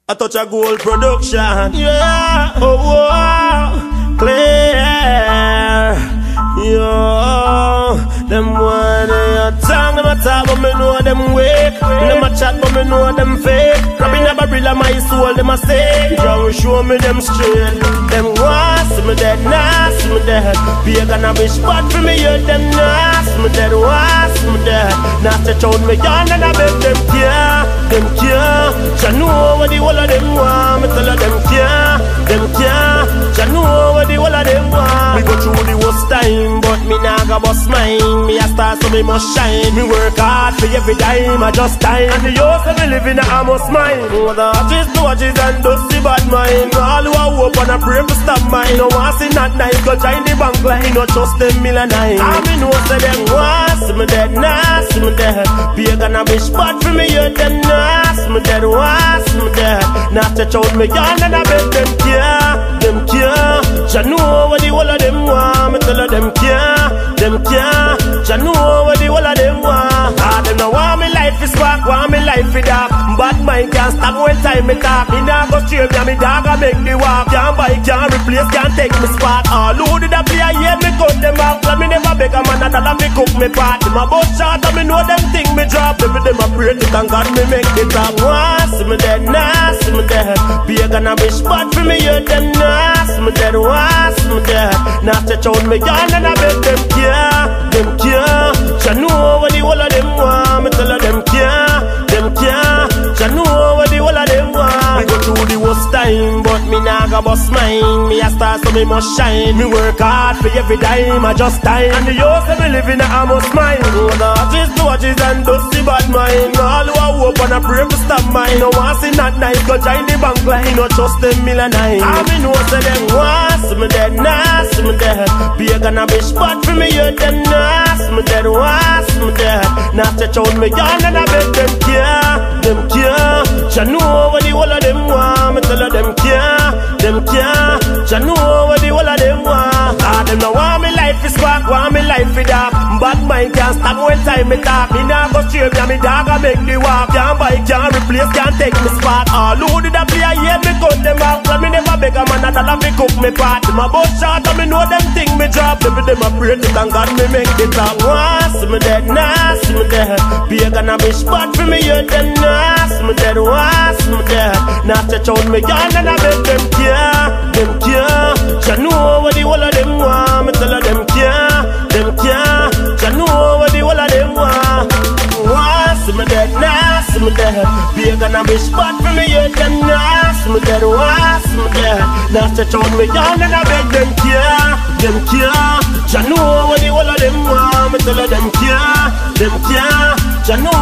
A touch of gold production. Yeah, oh, clear. Yo, them one they tongue, them a talk, but me know them wake. Them a chat, but me know them fake. Grabbing a barrel of my soul, them a say. John show me them straight. Them want see me dead, nah, see me dead. Be a gonna be spot for me, you them nah, see me dead, want see me dead. Now stretch out me gun and I beg them care, them care. Jah know what the whole of them want. Me tell her them care, them care. Jah know what the whole of them want. Me go through the worst time, but me nah go bust mine. Me a star so me must shine. Me work hard for every dime, I just time. And the youth of me living I must mine. What the artists do watches and dusty bad mind. All who are hope and I pray for stop mine. No one see not nice, go join the bank line. No trust them millionine. I me know say them want see me dead, nah, see me dead. Be a gonna be spot for me, you them nah, see me dead, want see me dead. Now stretch out me gun and I beg them care, them care. Jah know what the whole of them want. Me tell her them care, them care. Jah know what the whole of them want. Ah, them no want me life is spark, want me life is dark. Bad mind can't stop when time me talk. Me nah go straight, yeah me dog I make the walk. Can't buy, can't replace, can't take me spot. All who did a play, yeah me cut them out. Let me never beg a man a dollar me cook me part. Them a bout shot and me know them thing me drop. Every them a pray to thank God me make the top. Want see me dead, nah, see me dead. Be a gonna be spot for me, you them nah, see me dead, want see me dead. Now stretch out me gun and I beg them care, them care. Jah know what the whole of them want. Me tell her them care, them care. Jah know what the whole of them want. Me go through the worst time, but me nah go bust mine. Me a star so me must shine. Me work hard for every dime, I just time. And the youth of me living I must mine. Oh, the artists do watches and dusty bad mind. All who are hope and I pray for stop mine. No one see not nice, go join the bank line. No trust them millionine. I me know say them want see me dead, nah, see me dead. Be a gonna be spot for me, you them nah, see me dead, want see me dead. Now stretch out me gun and I beg them care, them care. Jah know what the whole of them want. Me tell her them care, them care. Jah know what the whole of them want. Ah, them no want me life is spark, want me life is dark. Bad mind can't stop when time me talk. Me nah go straight, yeah me dog I make the walk. Can't buy, can't replace, can't take me spot. All who did a play, yeah me cut them out. Let me never beg a man a dollar me cook me part. Them a bout shot and me know them thing me drop. Every them a pray to thank God me make the top. Want see me dead, nah, see me dead. Be a gonna be spot for me, you them nah, see me dead, want see me dead. Now stretch out me gun and I beg them care, them care. Jah know what the whole of them want. Me tell her them care, them care. Jah know what the whole of them want. Want see me dead, nah, see me dead. Be a gonna be spot for me, you them nah, see me dead, want see me dead. Now stretch out me gun and I beg them care, them care. Jah know what the whole of them want. Me tell her them care, them care. Jah know